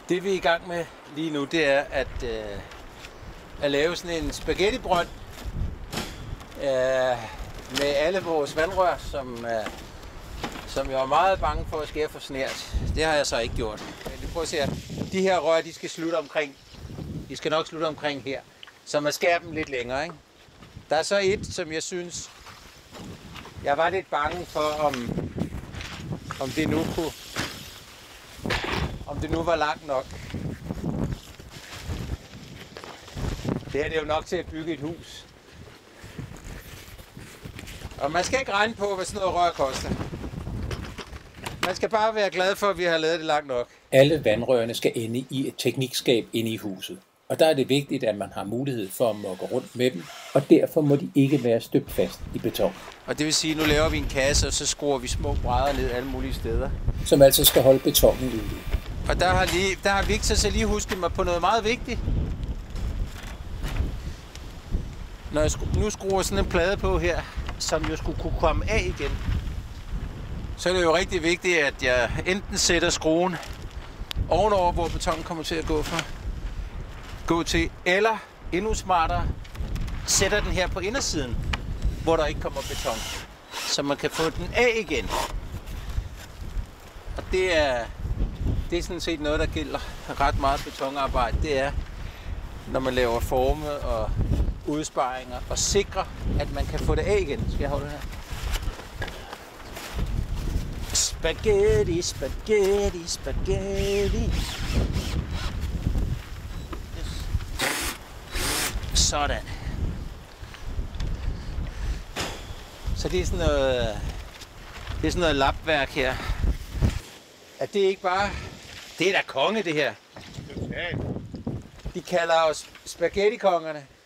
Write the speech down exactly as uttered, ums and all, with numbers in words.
Det vi er i gang med lige nu, det er at, øh, at lave sådan en spaghettibrønd øh, med alle vores vandrør, som, øh, som jeg var meget bange for at skære for snært. Det har jeg så ikke gjort. Men prøv at se her. De her rør, de skal slutte omkring. De skal nok slutte omkring her. Så man skærer dem lidt længere, ikke? Der er så et, som jeg synes, jeg var lidt bange for, om, om det nu kunne, om det nu var langt nok. Det her det er jo nok til at bygge et hus. Og man skal ikke regne på, hvad sådan noget rør koster. Man skal bare være glad for, at vi har lavet det langt nok. Alle vandrørene skal ende i et teknikskab inde i huset. Og der er det vigtigt, at man har mulighed for at mukke rundt med dem, og derfor må de ikke være støbt fast i beton. Og det vil sige, at nu laver vi en kasse, og så skruer vi små brædder ned alle mulige steder. Som altså skal holde betonen ude. Og der har, lige, der har Victor så lige husket mig på noget meget vigtigt. Når jeg nu skruer sådan en plade på her, som jo skulle kunne komme af igen, så er det jo rigtig vigtigt, at jeg enten sætter skruen ovenover, hvor betonen kommer til at gå for. gå til, eller endnu smartere, sætter den her på indersiden, hvor der ikke kommer beton, så man kan få den af igen. Og det er, det er sådan set noget, der gælder ret meget betonarbejde. Det er, når man laver forme og udsparinger, og sikre, at man kan få det af igen. Skal jeg holde her? Spaghetti, spaghetti, spaghetti. Sådan. Så det er sådan noget, det er sådan noget lapværk her. At det ikke bare, det er da konge det her. De kalder os spaghettikongerne.